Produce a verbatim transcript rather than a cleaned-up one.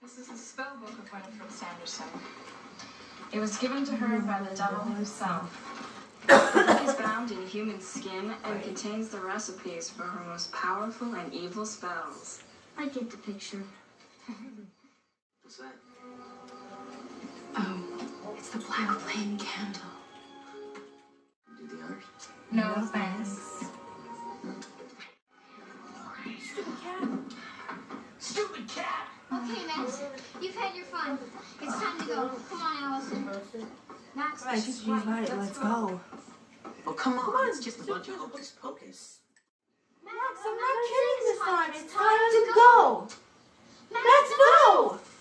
This is the spell book of Winifred Sanderson. It was given to her by the devil himself. The book is bound in human skin and contains the recipes for her most powerful and evil spells. I get the picture. What's that? Oh, it's the black flame candle. Do the honors? No, no thanks. Stupid cat! Stupid cat! Okay, Max, you've had your fun. It's time to go. Come on, Allison. Max, Right, she's right. Let's, let's go. go. Oh, come on. Come on. It's just a bunch of hocus pocus. Max, I'm not kidding this time. It's time to go. Max, no!